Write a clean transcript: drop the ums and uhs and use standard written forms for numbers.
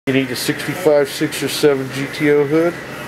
You need a 65, 6 or 7 GTO hood.